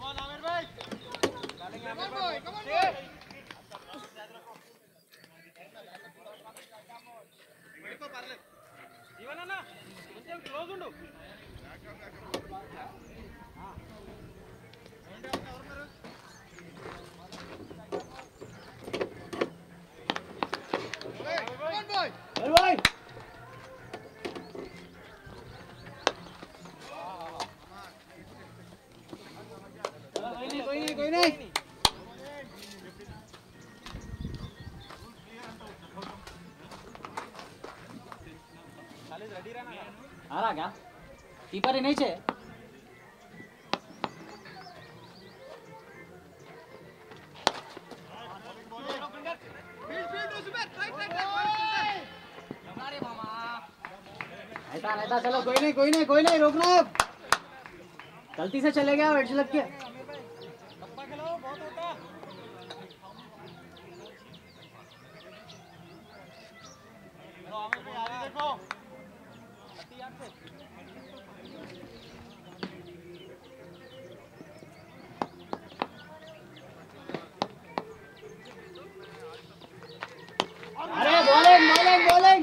आ रहा क्या कीपर ही नहीं चाहिए ऐसा चलो कोई नहीं रोकना गलती से चले गया वेट लग के अरे बॉलिंग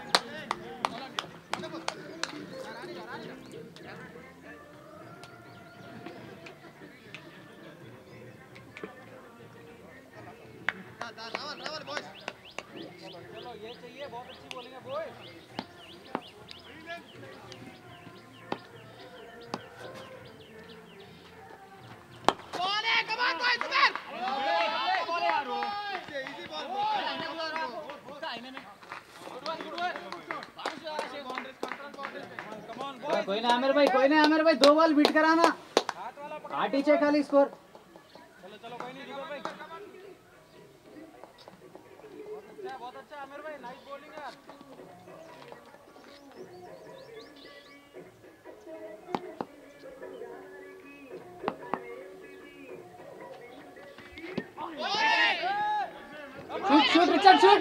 चलो ये चाहिए बहुत अच्छी बॉलिंग है बॉय कोई ना आमिर भाई 2 बॉल बीट कराना आटी चेक खाली स्कोर चलो कोई नहीं जुबेर भाई बहुत अच्छा आमिर भाई नाइस बॉलिंग यार शूट रिचर्ड शूट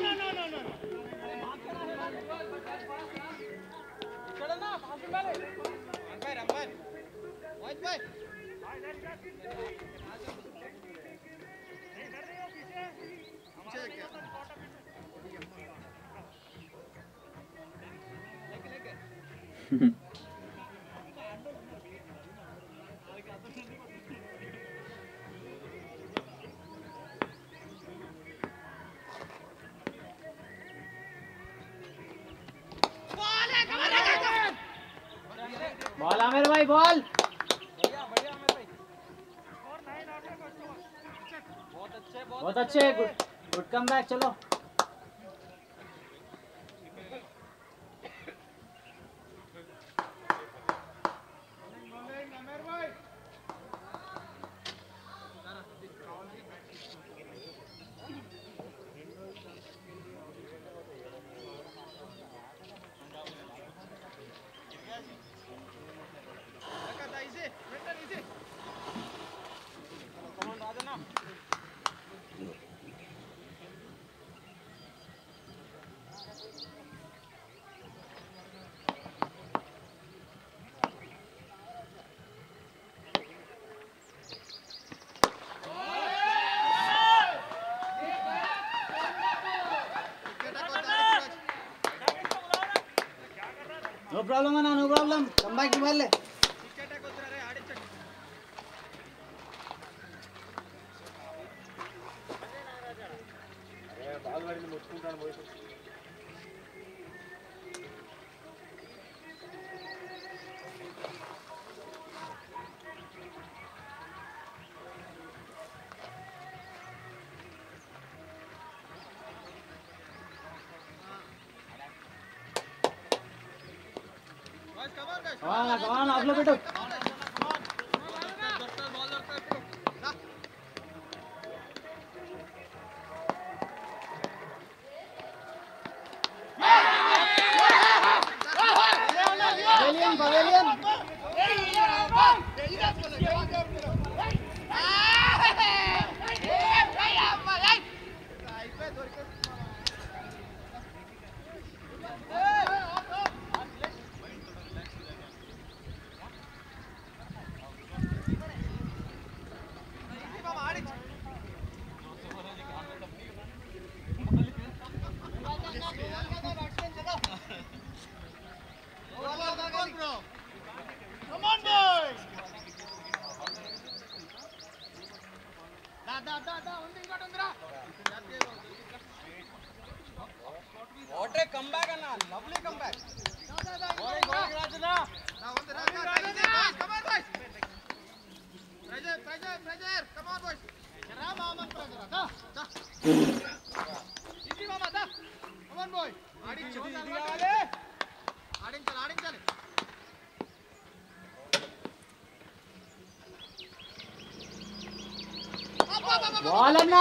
चलना पास में डाले रंबर मोहित भाई बॉल आमिर भाई बॉल बढ़िया आमिर भाई बहुत अच्छे गुड कम बैक चलो नो प्रॉब्लम कम बैक की बॉल ले Come on, आप लोग बैठो pavilion Lovely comeback. Going, Rajana. Now on the Rajana. Come on, boys. Pressure. Come on, boys. Ram, pressure. Da. Easy, mama, da. Come on, boy. ఆడించాలి. Ball అన్నా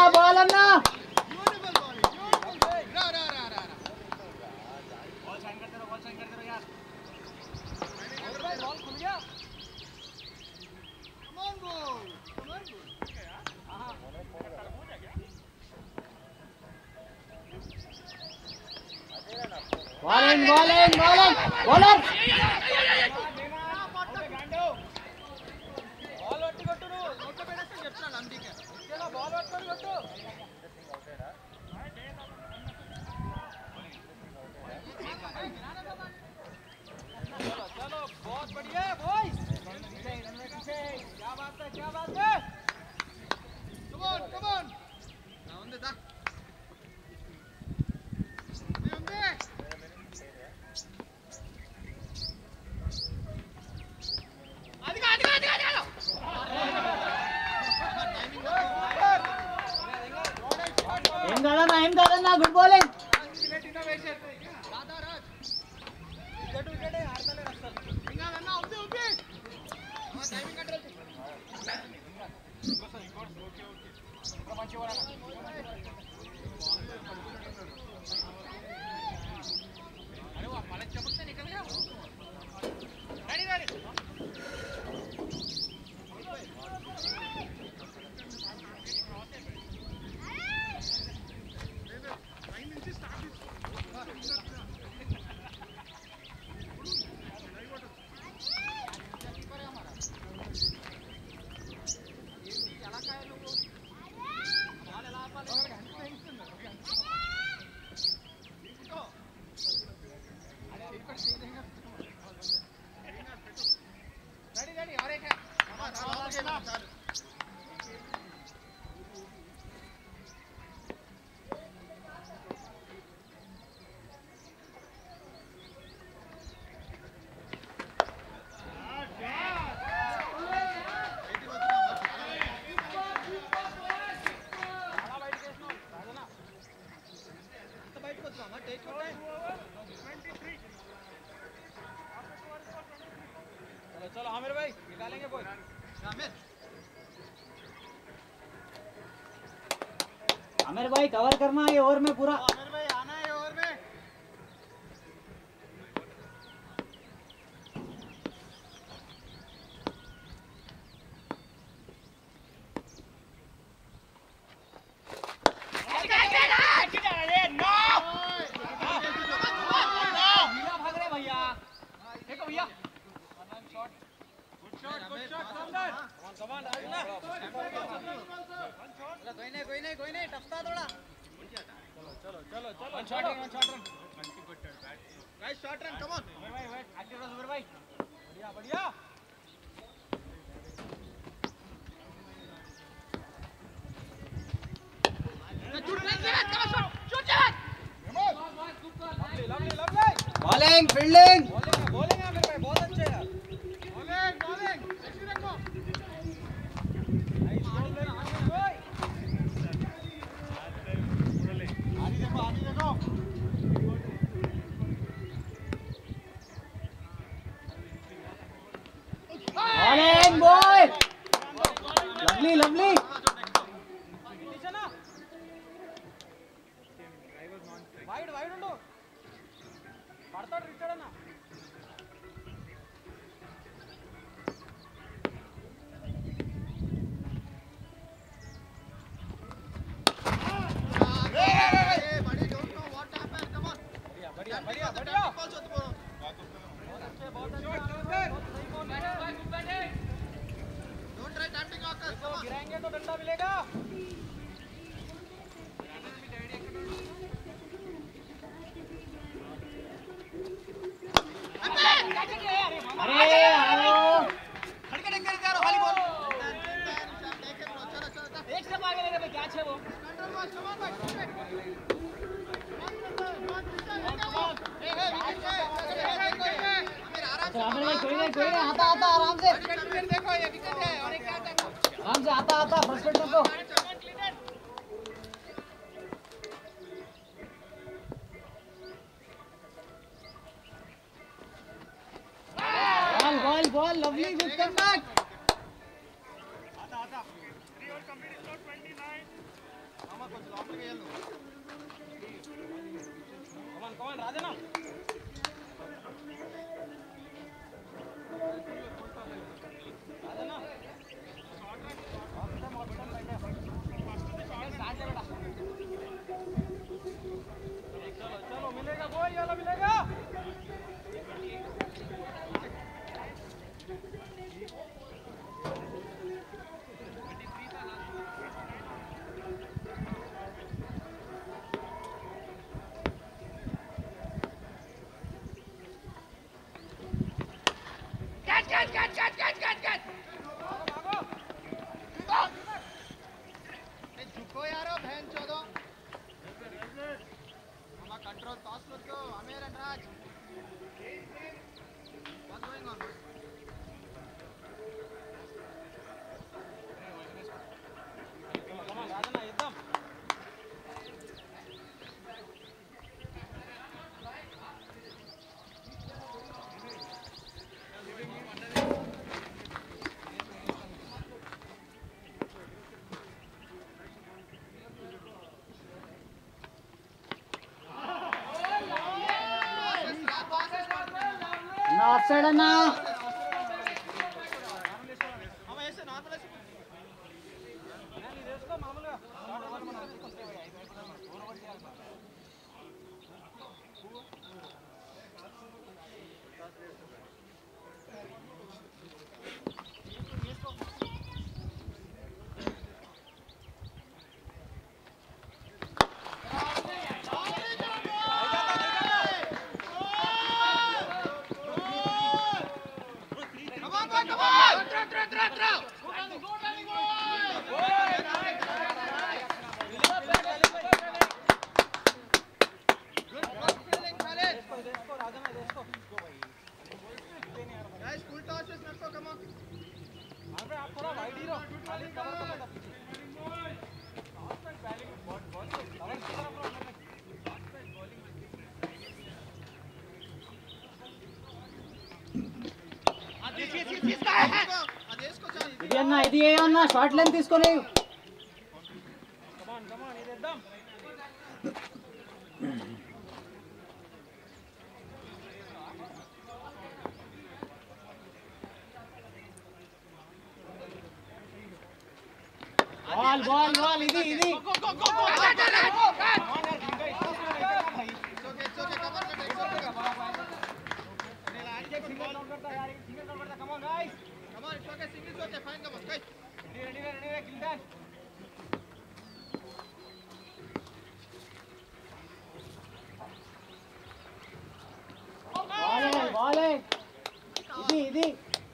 ఏం కాదన్నా good bowling. चलो आमिर भाई निकालेंगे बोल आमिर भाई कवर करना है ओवर में पूरा. आमिर भाई आना है ओवर में. कोई नहीं टफता थोड़ा. चलो one shot run. Guys shot run come on. भाई एक्टिव रहो सुबीर भाई. बढ़िया. बॉलिंग फील्डिंग बॉलिंग है मेरे भाई बहुत अच्छे यार. बॉलिंग अच्छी रखो. बॉलिंग बॉय लवली వైడ్ ఉండు పడతాడు రిచర్డ్ అన్న. बढ़िया गिराएंगे तो डंडा मिलेगा. आमिर भाई कोई नहीं आता आराम से देखो ये विकेट है और क्या करना आराम से आता फ्रस्ट्रेट रखो ball lovely good comeback आता 3 और कंप्लीट स्कोर 29 मामा कुछ लोपल के येलो कम ऑन राजना चलो मिलेगा गोल ये वाला मिलेगा Catch! झुको यारो बहन चोदो मामा कंट्रोल टॉस लो क्यों Aamir and Raj what's going on come on राजना एकदम offside అన్నా మామ ऐसे నార్మల్ ऐसे నేను చేసుకో మామూలుగా ఇది అన్న ఇది ఏ అన్న షార్ట్ లెంత్ తీసుకొని కమాన్ ఇదేద్దాం బాల్ ఇది బాలే ఇది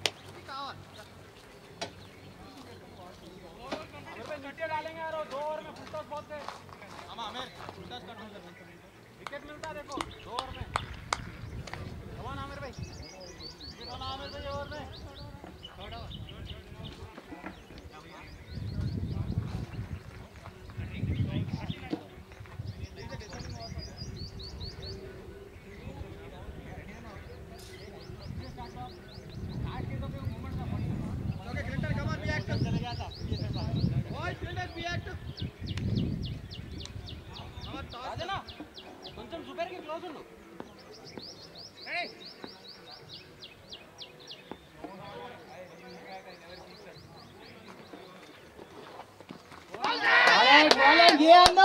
डालेंगे यार 2 ओवर में फुल टॉस बहुत से मामा आमिर फुल टॉस कंट्रोल कर विकेट मिलता है देखो 2 ओवर में कमान आमिर भाई विकेट होना आमिर भाई ओवर में थर्ड ओवर కొంచెం జుబేర్ కి క్లోజ్ ఉండు ये अंदो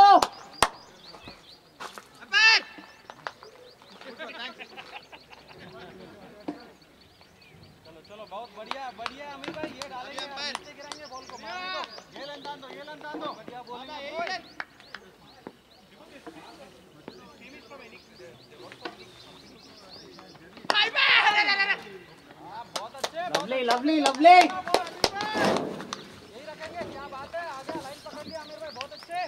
चलो बहुत बढ़िया अमीर भाई ये डालेंगे नीचे गिराएंगे बॉल को मारने को ये लंदा दो बढ़िया बॉलिंग लवली यही रखेंगे क्या बात है आगे लाइन पकड़ लिया आमिर भाई बहुत अच्छे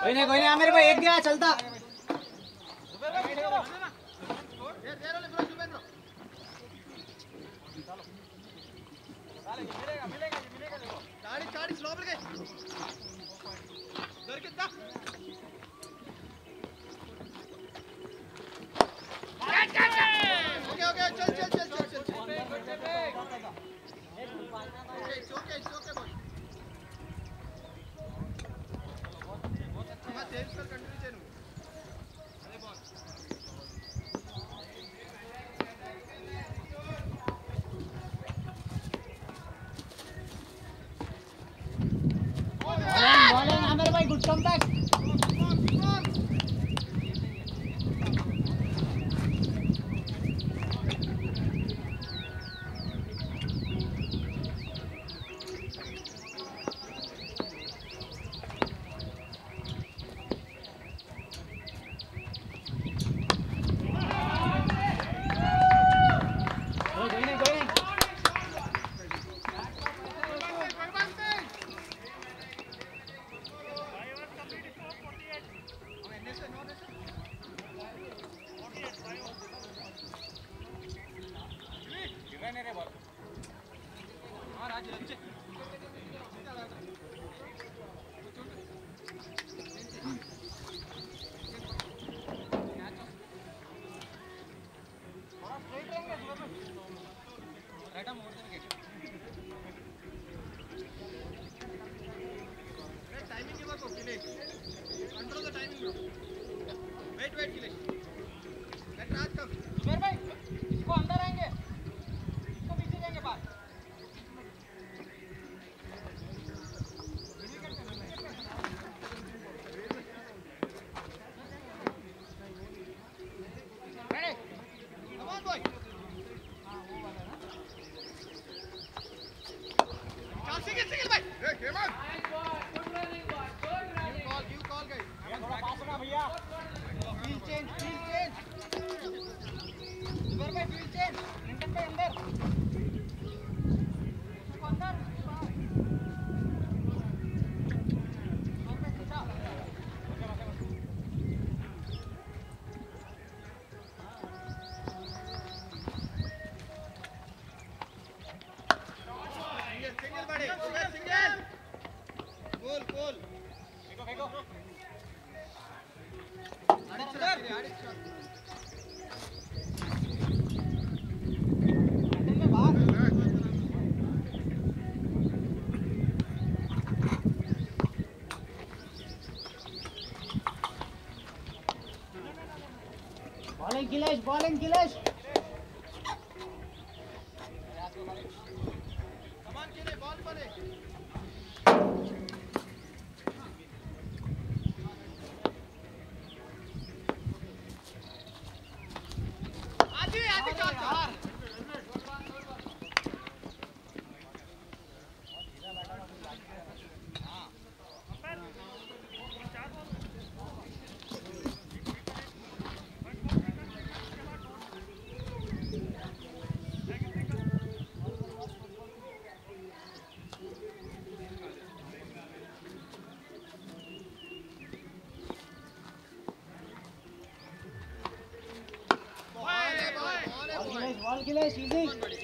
कोई नहीं आमिर भाई, एक गया चलता। जुबेर भाई पीछे करो दे रो ले ब्रो जुबेर ब्रो डाले मिलेगा देखो चाड़ी लोपल के దొరికిందా ఓకే చల్ it's okay boy మా సేల్స్ కల్ కంటిన్యూ చేయను అదే బాల్ बॉलिंग आमिर भाई, good comeback. Control the timing, bro. Wait, Kilesh. Let Raj come. Zubair भाई, इसको अंदर आएंगे, इसको पीछे जाएंगे बाहर. Ready? Come on, boy. Single, भाई. Hey, come on. Give call, guys. थोड़ा पास होना भैया. Field change. जुबेर भाई field change. लिंकन भाई अंदर. इसको अंदर. Single buddy. Single. Goal. Go. Bowling Kilesh. Come on, Kilesh, ball for it. आजी चल. Ball Kilesh, easy. Good one.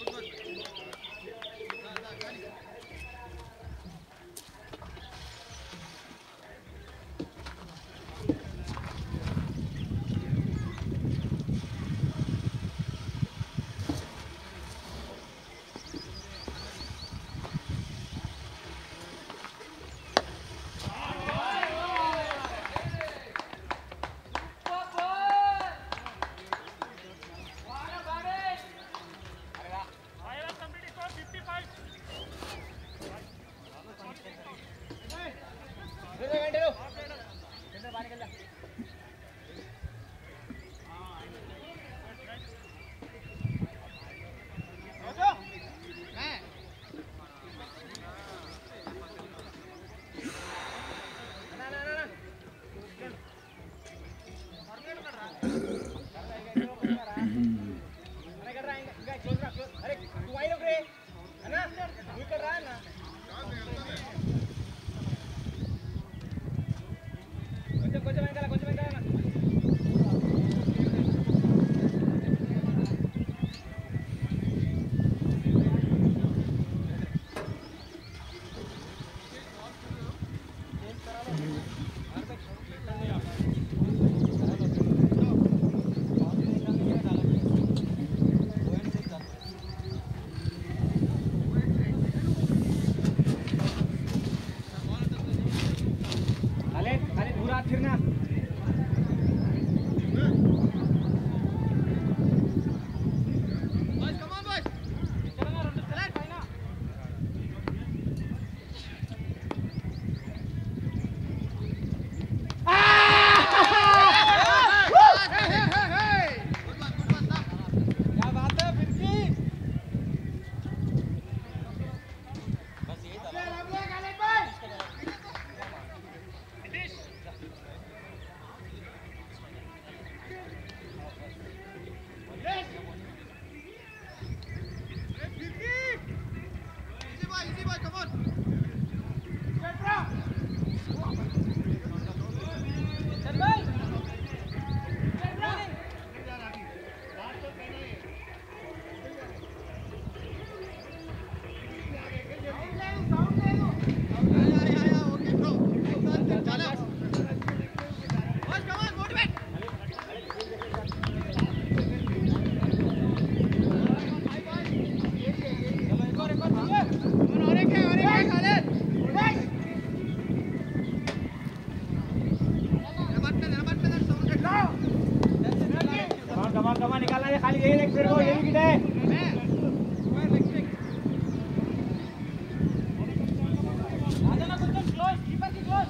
ये देख फिर वो ये विकेट है स्क्वायर लेग स्टिक आ जाना कुछ क्लोज कीपर की क्लोज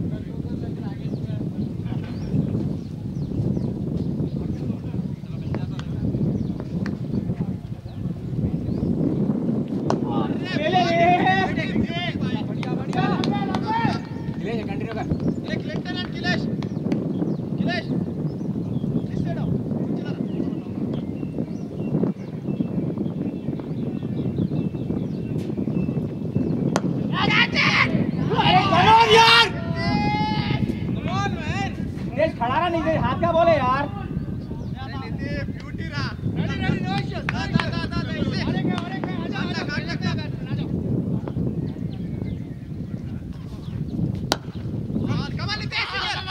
खड़ा नहीं दे हाथ का बोले यार ब्यूटी रहा रेडी नो इश्यूज दा come on Nitesh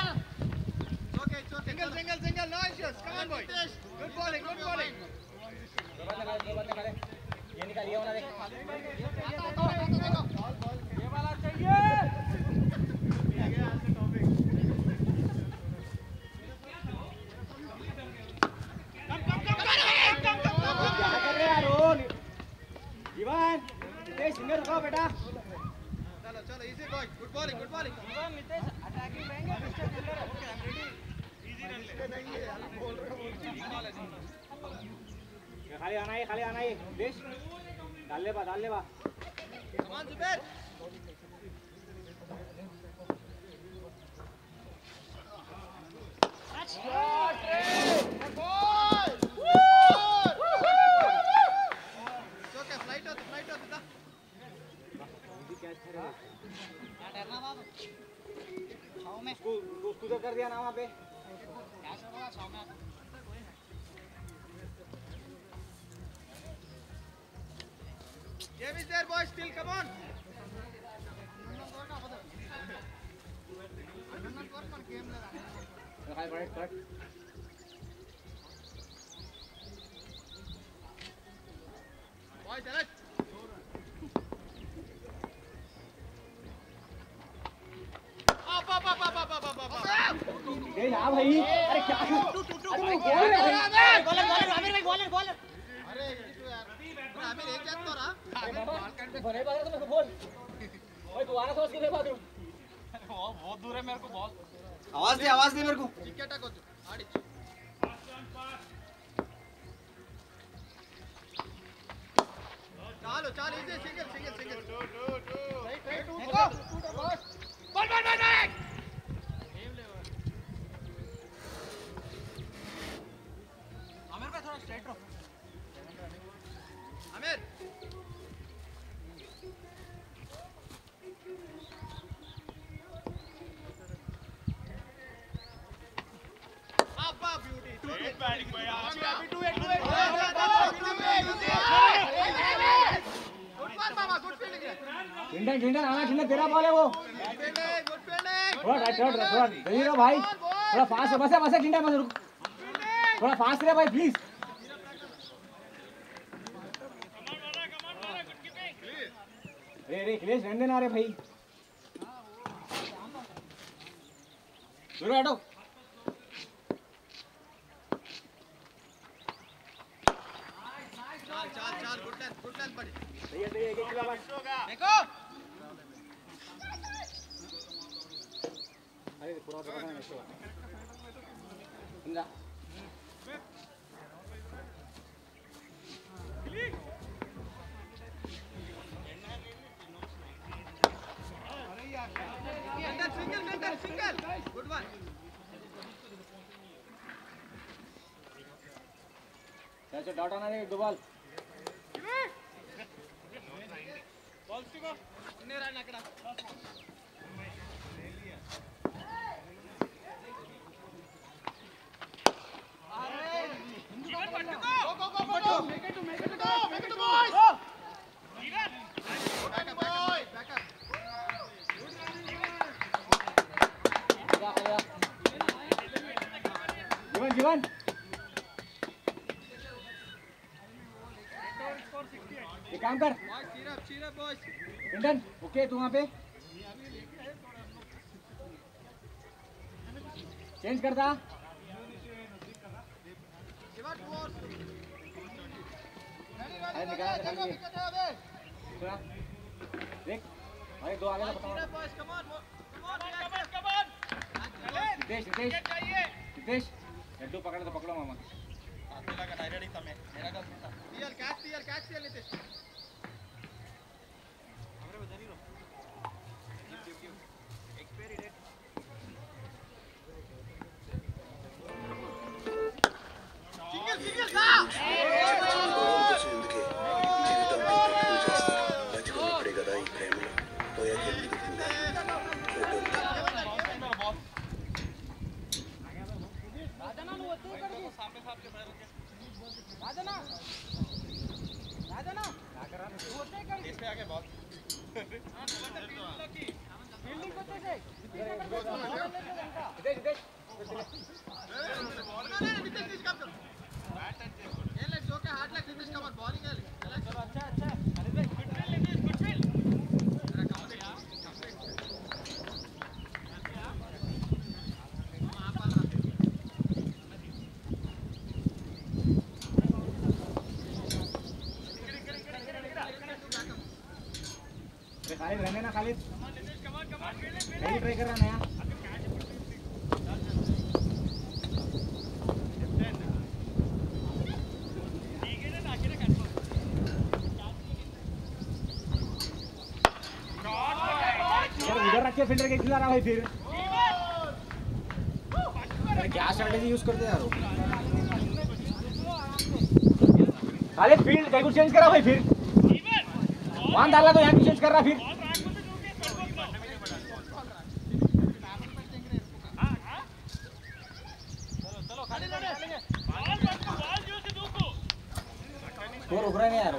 okay single no issues come on boy good bowling ये निकाल ये वाला देख ये वाला चाहिए सिंगर रुको बेटा चलो easy boy good bowling Nitesh attacking रहेंगे पिस्टल fielder okay I am ready easy run ले बोल रहा हूं खाली आना है देश डाल ले बा कम ऑन जुबैर उसको कर दिया ना वहाँ पे Game is there boys still come on boys alert हाँ भाई अरे क्या बॉलर अरे आमिर एक जात तो रहा बोल ओए तू आना सोच के बाथरूम बहुत दूर है मेरे को बहुत आवाज दे मेरे को विकेट को आड़ी चालो इजी सिंगल बॉल आमिर पे थोड़ा स्ट्रेट रहो आमिर अब्बा ब्यूटी Great batting boy आज का अभी 2-8 गुड फील्डिंग ठिंडन तेरा बॉल है वो गुड फील्डिंग थोड़ा दही रहो भाई थोड़ा फास्ट है बस ठिंडन बस रुक थोड़ा फास्ट रहे भाई प्लीज रे खिलेश रहने देना रे भाई दूर हटो चाल गुड लेंथ बड़ी सही है एक किलो बस देखो अरे पूरा पकड़ना है इसको समझा सिंगल गुड वन चल डॉट आना दे दो बॉल इन्ने रन अकड़ा go make it to boys back up जीवन ये काम कर cheer up boys इंटन ओके तू वहाँ पे चेंज करता give out 2 hours अरे निकाल देख भाई दो आगे Come on, रितेश लड्डू पकड़े तो पकड़ो मामा catch Nitish. खालिद रहने ना खालिद कहीं ट्राई कर रहा नया उधर रख के फील्डर के खिला रहा भाई फिर क्या स्ट्रेटेजी यूज करते हैं यार खालिद फील्ड कहीं कुछ चेंज करा भाई फिर वहां डाला तो यहाँ भी चेंज कर रहा फिर स्कोर रुक रहा नहीं यार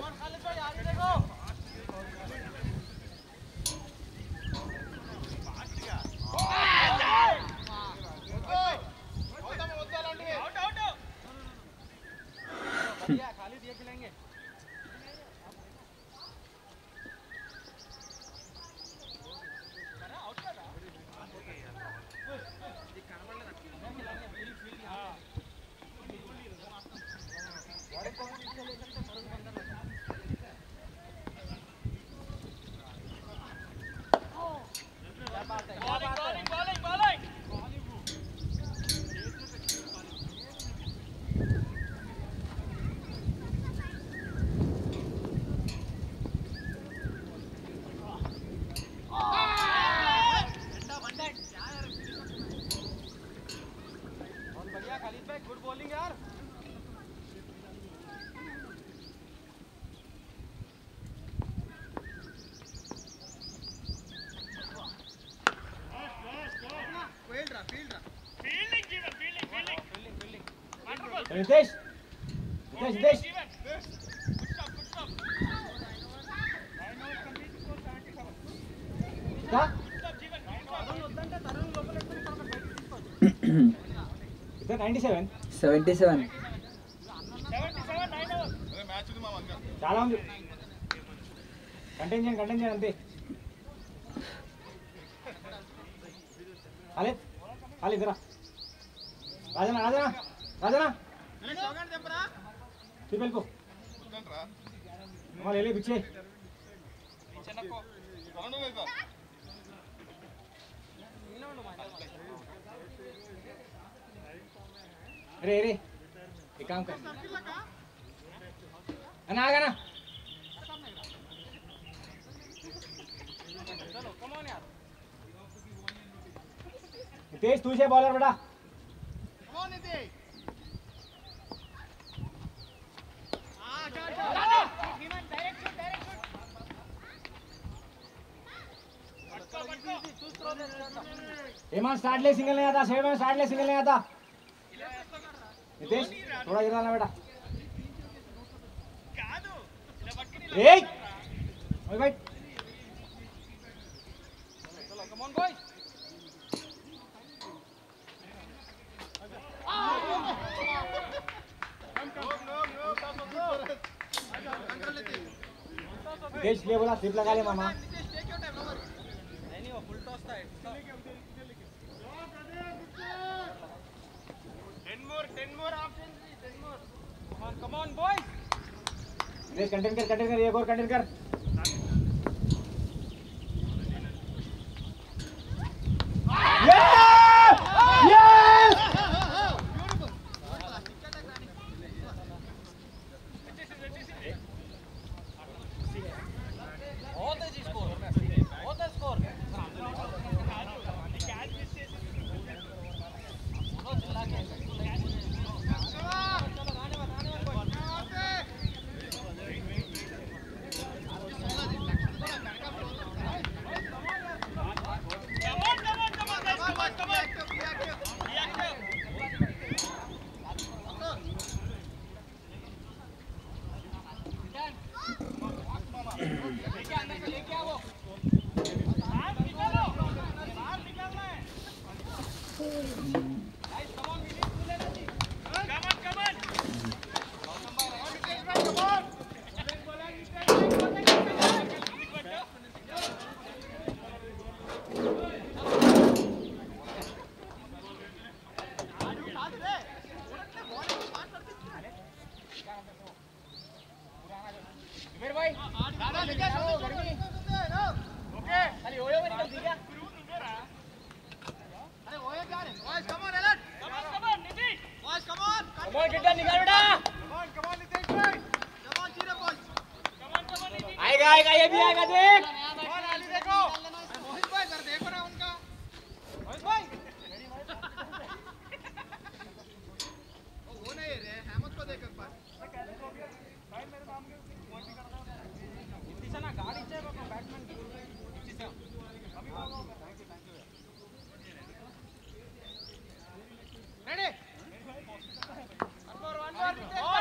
खालिद ये खिलाएंगे गुड बॉलिंग यार रितेश क्या 77 చాలా ఉంది కంటిన్యూ అంతే ఖాళీ రా రాజనా వెళ్ళిపో వెళ్ళి పిచ్చే अरे एक काम कर आना तेज तू से बॉलर बेटा हेमान स्टार्ट ले सिंगल नहीं आता स्टार्ट ले सिंगल नहीं आता नितेश थोड़ा गिराना बेटा एक ओए भाई चलो कम ऑन बॉयज नितेश ले बोला स्लिप लगा ले मामा नहीं वो फुल टॉस था 10 more options 10 more come on boys contain कर, एक और कंटेन कर। आएगा ये भी आएगा देख। देखो मोहित भाई इधर देखो ना उनका मोहित भाई वो नहीं रे हेमंत को देख एक बार भाई मेरे नाम के मोहित कर रहा हूं इतनी सा ना गाड़ी चाहिए बाबा बैट्समैन इतनी सा अभी बोलो thank you ready one more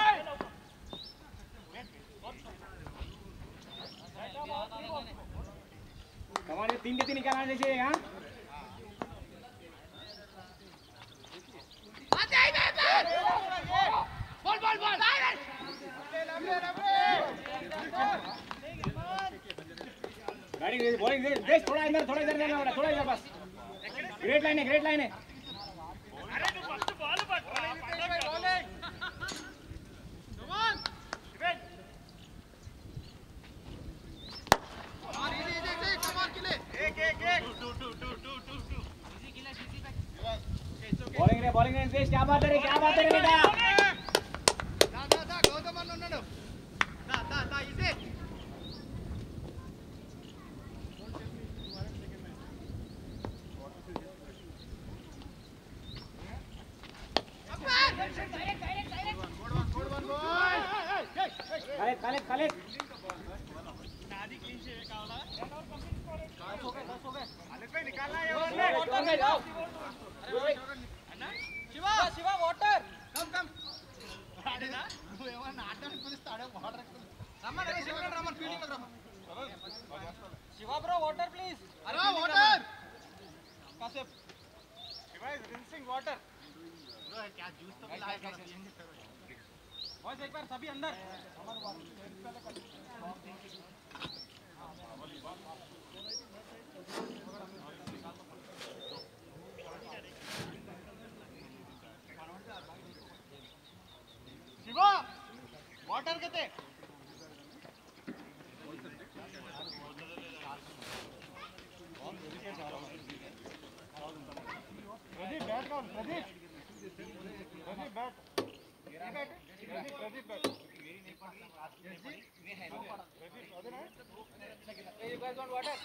come on ये 3 के 3 निकालना चाहिए। हां बॉल बॉल बॉल गाड़ी बॉलिंग दे थोड़ा इधर लेना होगा, थोड़ा इधर बस। ग्रेट लाइन है अरे तू first ball bowling come on defend और इजी कम ऑन किले एक बॉलिंग रे क्या बात है रे बेटा। दा गौतम अन्नाడు दा इजी खाले नादी क्लीन से कावला दस हो गए खालिद भाई निकालना है ये अन्ना शिवा वाटर कम आडेना నువ్వు ఏమన్నా ఆడడానికి పిలుస్తాడే వాటర్ రమ్మన్ అరే శివ రమ్మన్ ఫీల్డింగ్ లో రమ్మన్ శివ బ్రో వాటర్ ప్లీజ్ అరే వాటర్ కాసేప్ శివ ఇస్ रिंसिंग वाटर ब्रो क्या जूस तो पिलाया कर पिएंगे बॉयज एक बार सभी अंदर शिवा वाटर कितने प्रदीप बैट कौन प्रदीप बैट मेरी नहीं पड़ती वाटर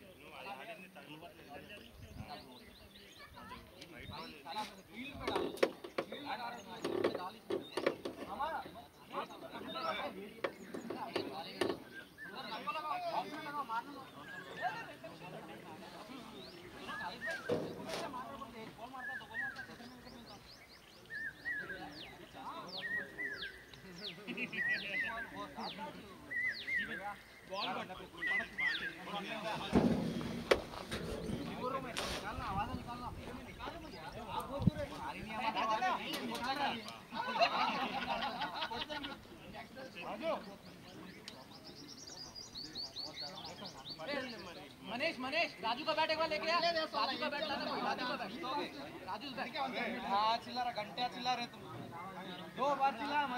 मनीष राजू का बैट एक बार लेके आ। राजू का बैट लाना, राजू का बैट राजू बैट हाँ चिल्ला रहा घंटे चिल्ला रहे तुम दो बार चिल्ला मैं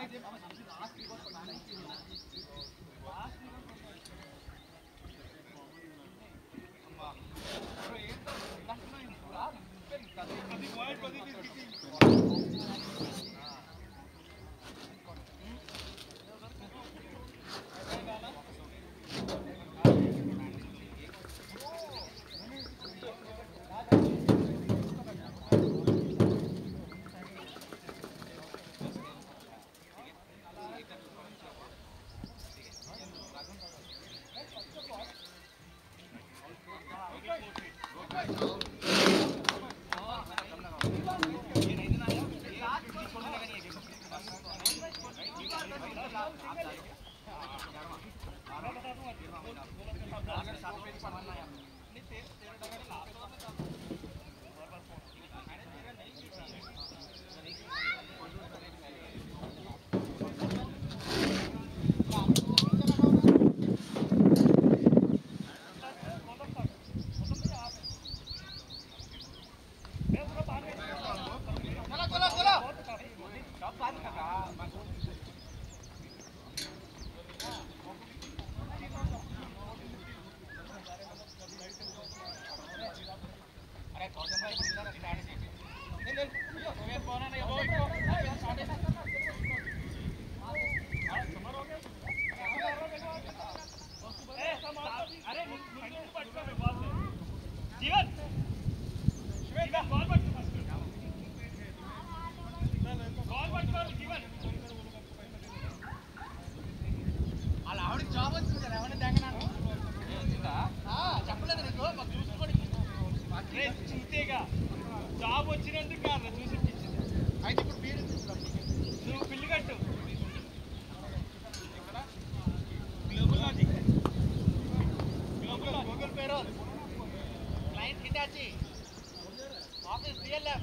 జాబ్ వచ్చినందుకు కాదు చూసి అయితే ఇప్పుడు పేరు నువ్వు బిల్లు కట్టు Global Logic Google pay roll client Hitachi office DLF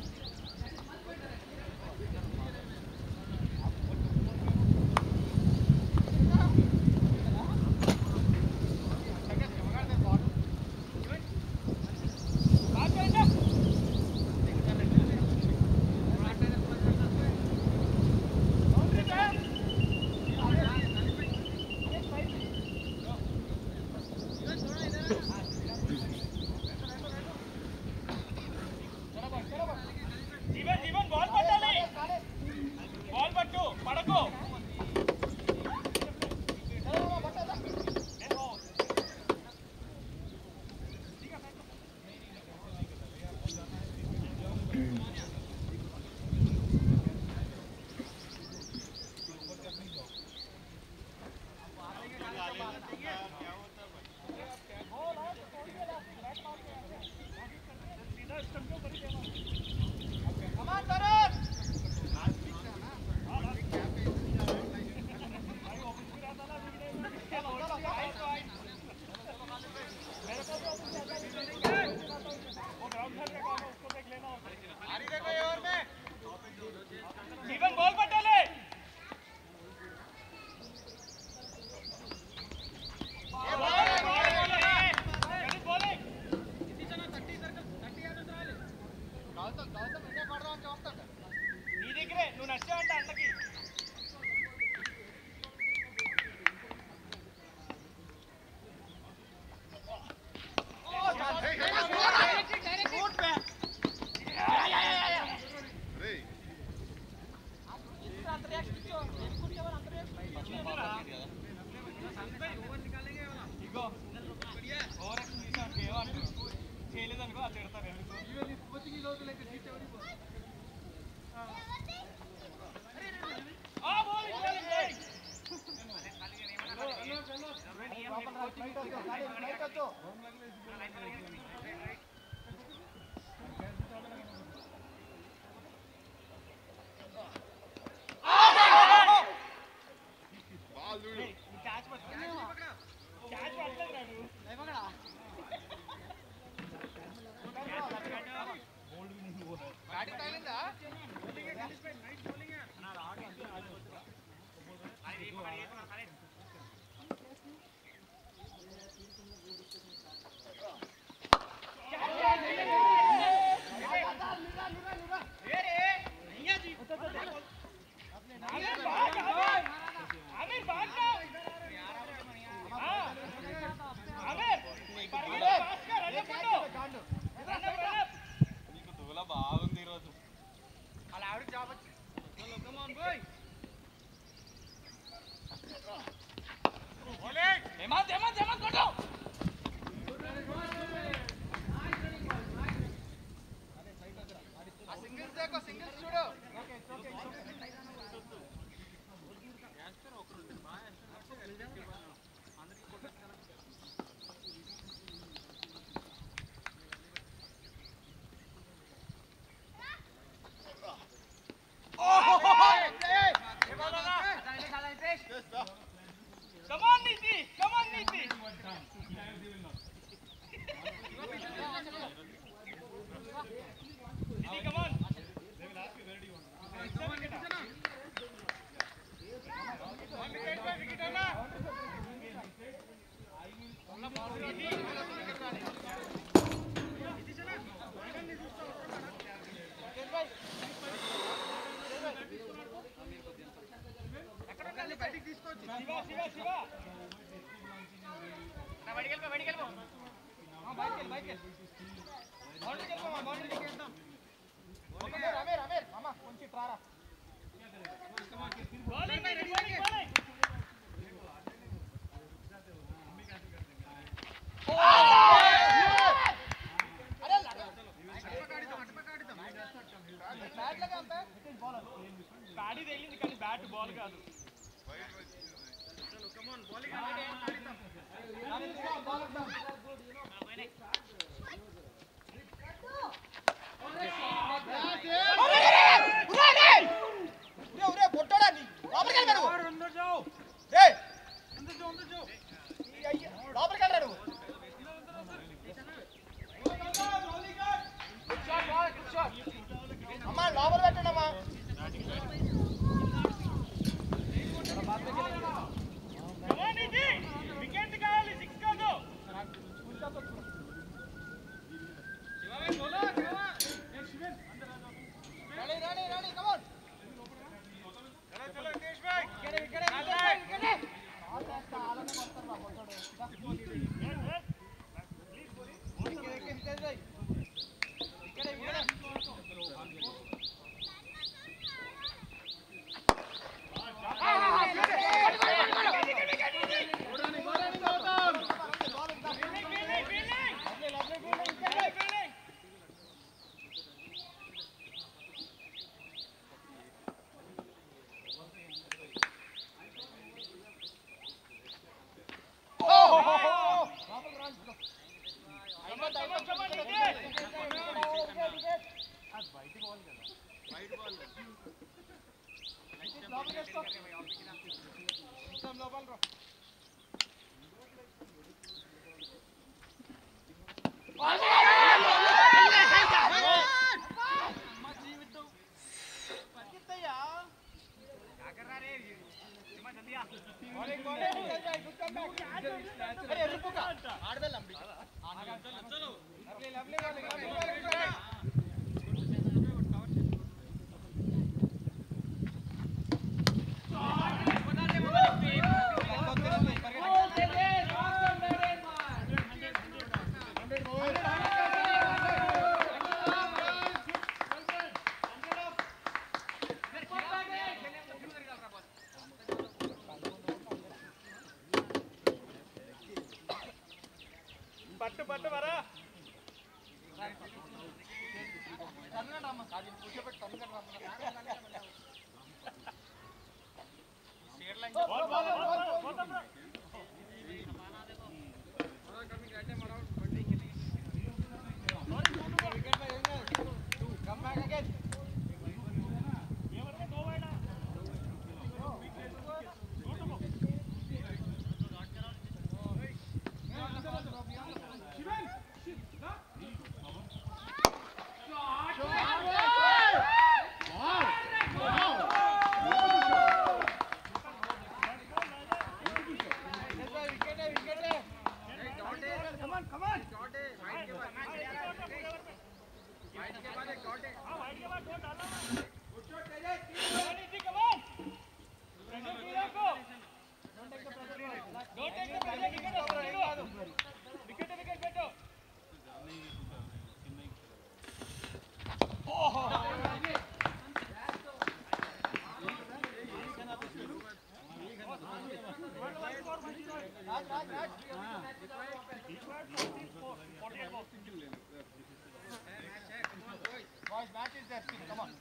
boys, bat is there. Come on.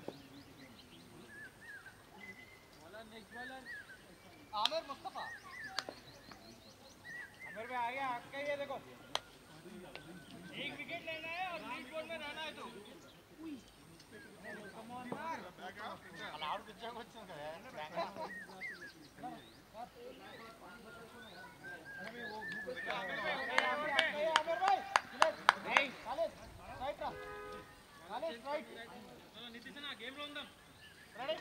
Aamir Mustafa Aamir भाई आ गया आपका ये देखो एक विकेट लेना है और लीड बोर्ड में रहना है तो कम ऑन यार अलाउड पिक्चर को अच्छा कर आमिर भाई नहीं खालिद राइट रा खालिद राइट नीतीश ना गेम लो अंदर रेडी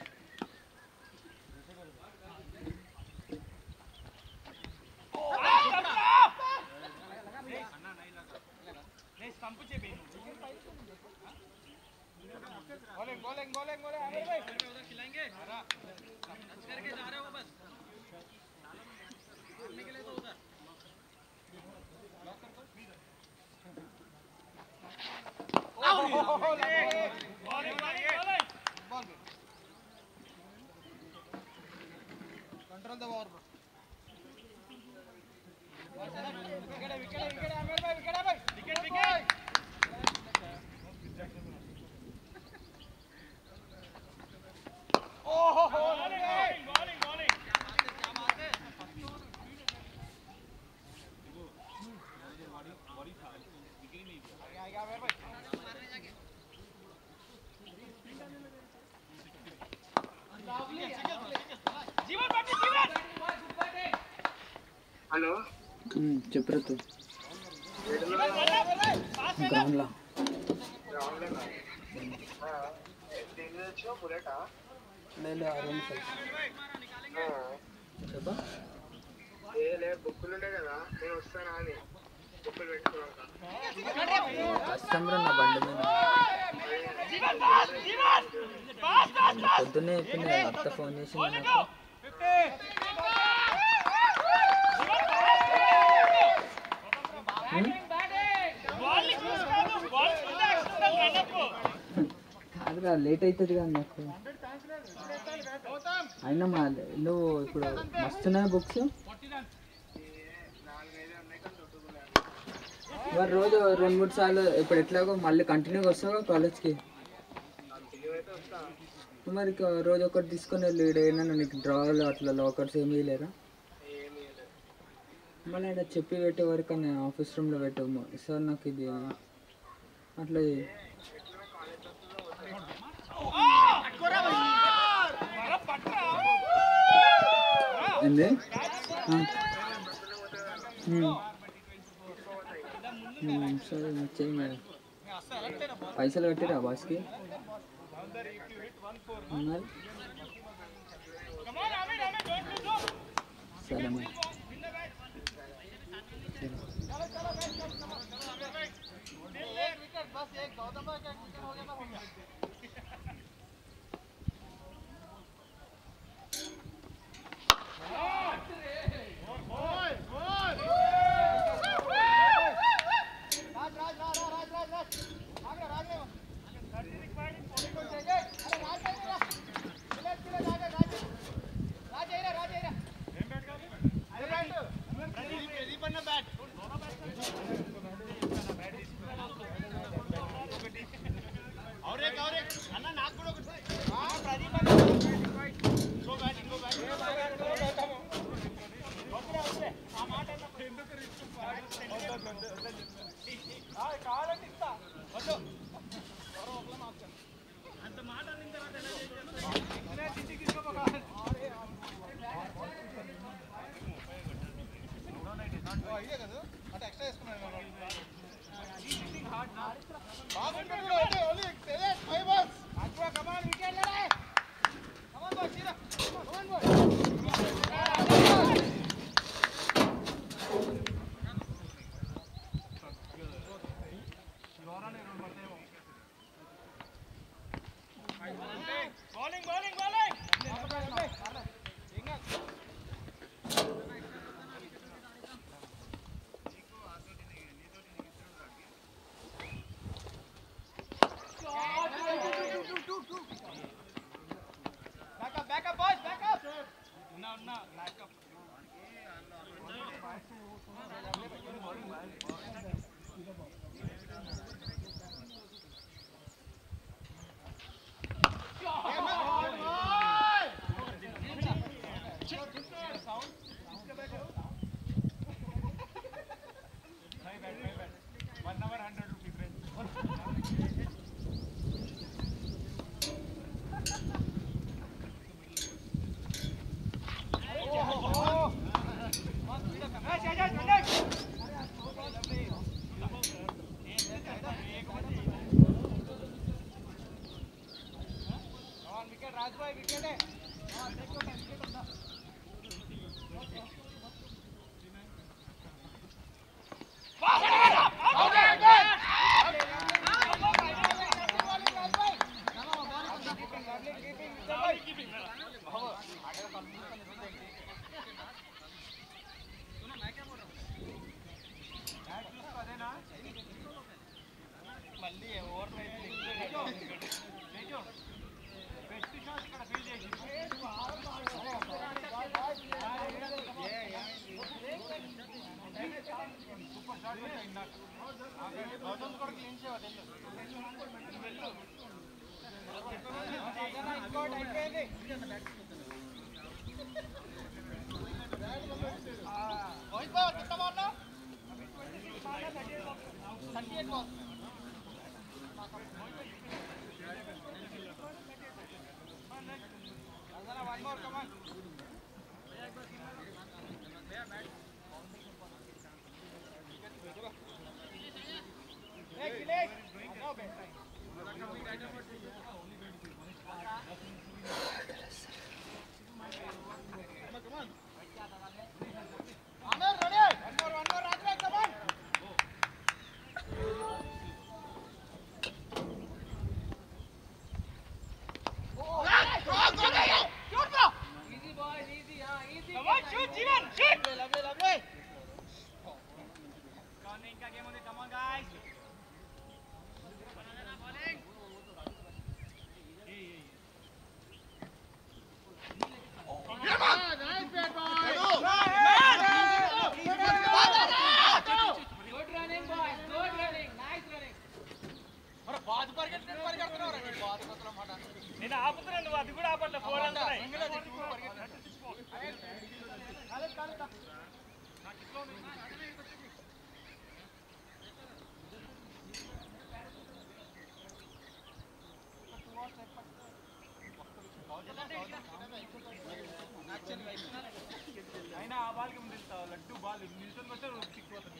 बॉलिंग आमिर भाई उधर खिलाएंगे टच करके जा रहे हो बस मारने के लिए तो उधर control the over wicket Aamir भाई विकेट है भाई विकेट ओहो बॉलिंग क्या बात है आगे आमिर भाई जीवन बाटी जीवन హలో చెప్పరా తూ గ్రౌండ్లో గ్రౌండ్లో దేని వచ్చినా బుల్లెటా లేదు అరౌండ్ చెప్పా ఏ లే బుక్కులు ఉండే కదా నేను వస్తానా అని బుక్కులు పెట్టుకున్నాక కస్టమర్ నా బండి మీద పొద్దున్నే చెప్పింది అత్త ఫోన్ చేసింది నాకు కాదురా లేట్ అవుతుంది కదా నాకు అయినా మా నువ్వు ఇప్పుడు వస్తున్నాయి బుక్స్ మరి రోజు 2-3 సార్లు ఇప్పుడు ఎట్లాగో మళ్ళీ కంటిన్యూగా వస్తావు కాలేజ్కి మరి రోజు ఒకటి తీసుకొని వెళ్ళి ఏదైనా నీకు డ్రాలు అట్లా లాకర్స్ ఏమీ లేరా మళ్ళీ ఇక్కడ చెప్పి పెట్టే వరకు నేను ఆఫీస్ రూమ్లో పెట్టాము సార్ నాకు ఇది అట్లా ఏంది సరే చెయ్యి మేడం పైసలు కట్టిరా బాస్కి మరి సరే మరి विकेट बस एक गौतम भाई का विकेट हो गया तो हो गया Back up, boys, back up. No, back up. నేను ఆపుతున్నా, నువ్వు అది కూడా ఆపట్లే. ఫోన్ అంటున్నాయి. అయినా ఆ బాల్కి ముందు లడ్డు బాల్ నిల్చొని వచ్చే చిక్కుపోతుంది.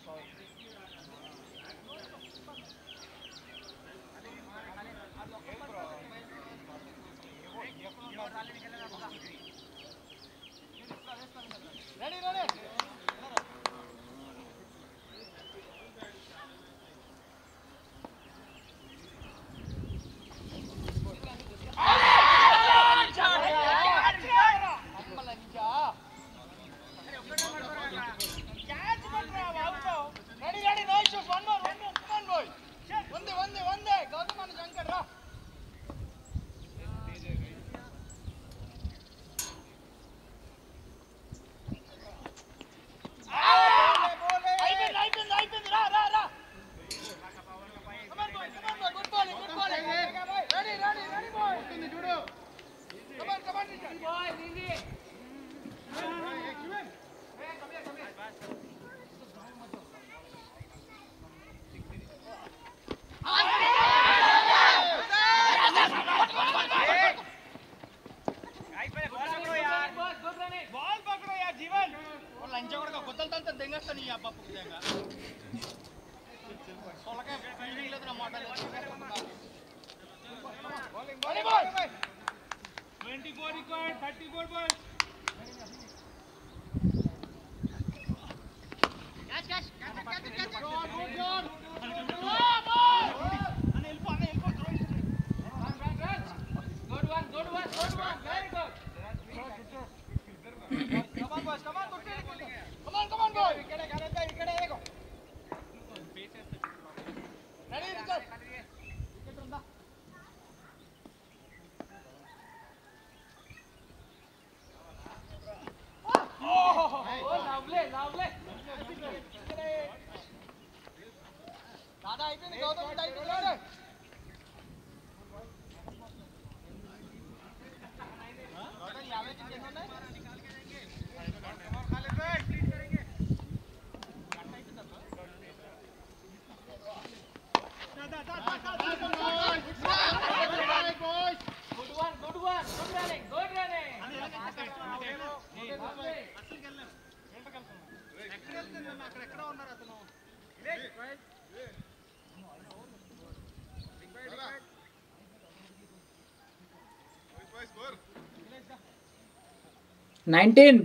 $19.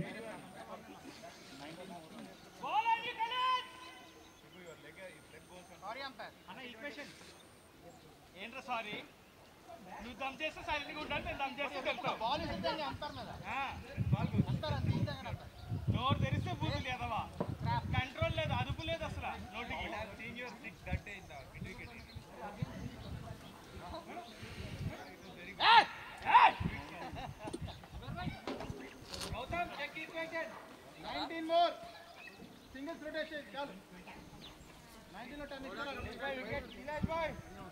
ఏంట్రా సారీ, నువ్వు దమ్ చేస్తే సైలెంట్గా ఉంటాను, నేను దమ్ చేస్తే తెలుస్తావు. నోరు తెరిస్తే బూతు లేదవా, కంట్రోల్ లేదు, అదుపు లేదు అసలు నోటికి. Gautam check equation 19 more singles rotation చాలు. 19 లో 10 ఇస్తారు. వికెట్ విలేజ్ బాయ్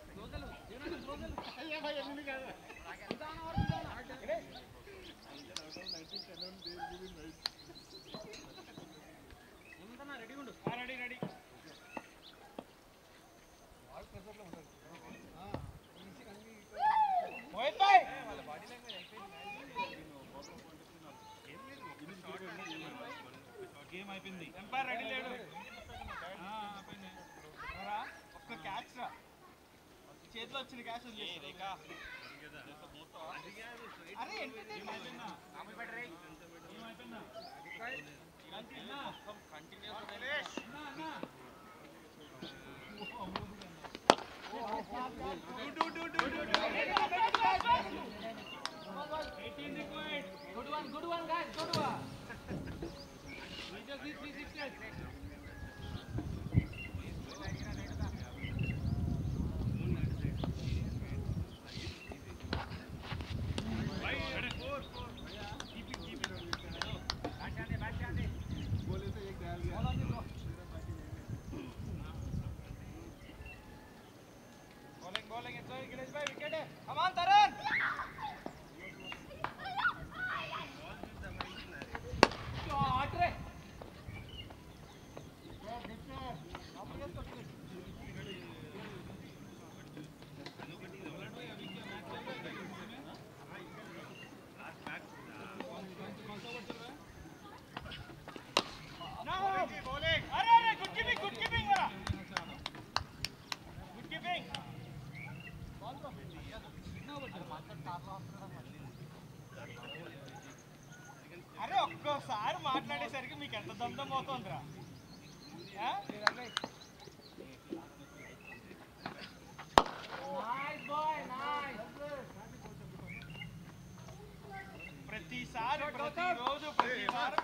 అయ్యా భాయ్ ఎన్ని కాదు రెడీ ఉండు. రెడీ మోహిత్ భాయ్ అయిపోయింది ఎంపైర్ రెడీ లేడు ఒక్క క్యాచ్ రా చేతిలో వచ్చిన క్యాచ్ అరే entertainment Good one, guys. Good one. Bowling. It's going. Gilesh bhai, wicket hai. Come on, Taran. అరే ఒక్కసారి మాట్లాడేసరికి మీకు ఎంత దమ్దం అవుతుందిరా ప్రతిసారి ప్రతిరోజు ప్రతిసారి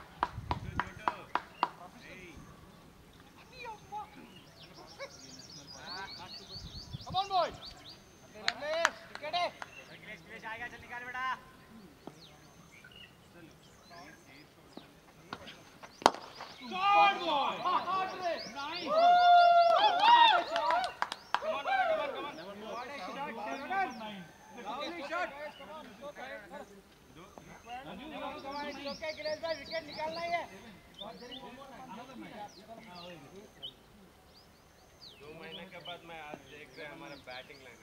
Come on, boy. Get it. आएगा चल निकाल बेटा shot boy nice come on lovely shot okay गिलेश भाई विकेट निकालना ही है 2 महीने के बाद मैं आज देख रहे हैं हमारा batting line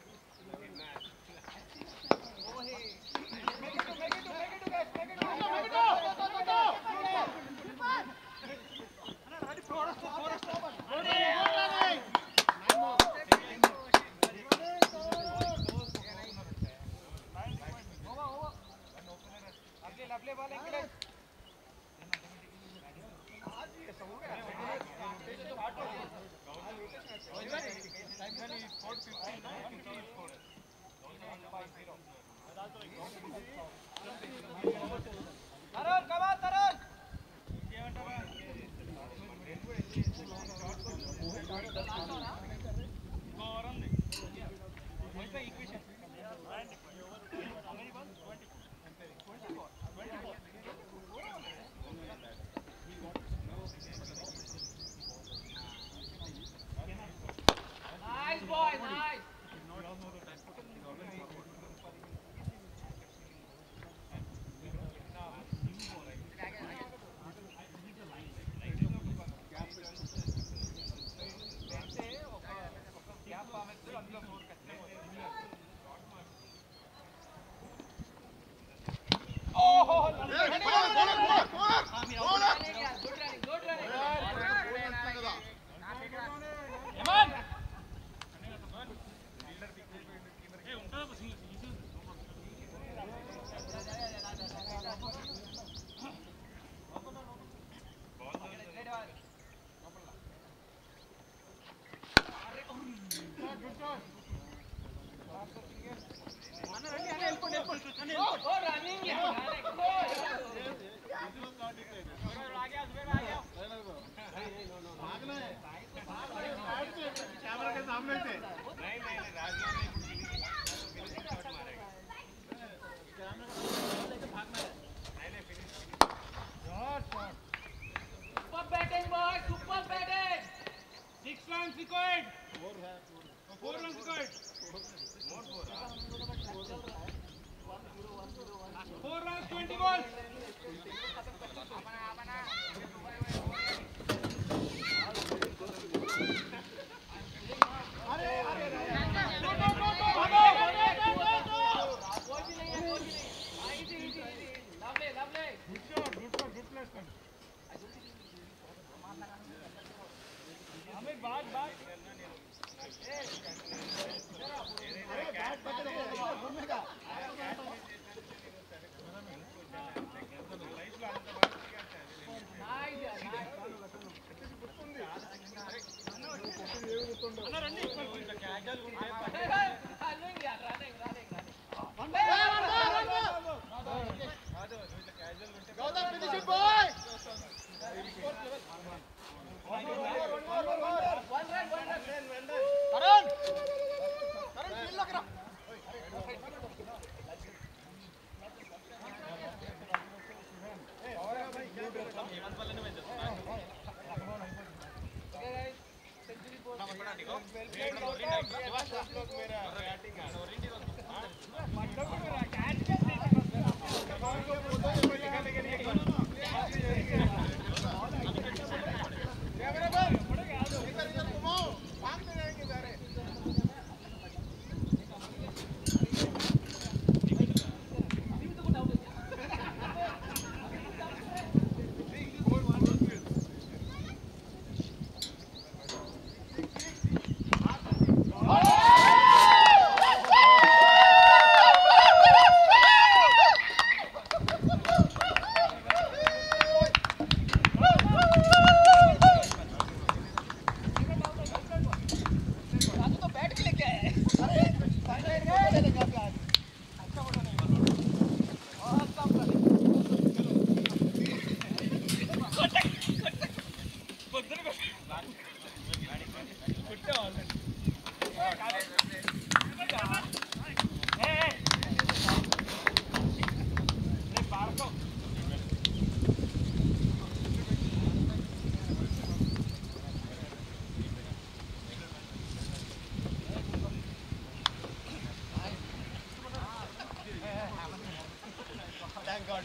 Thank God.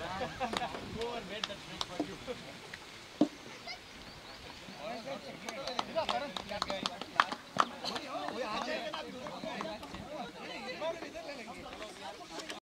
Go and wait that for you.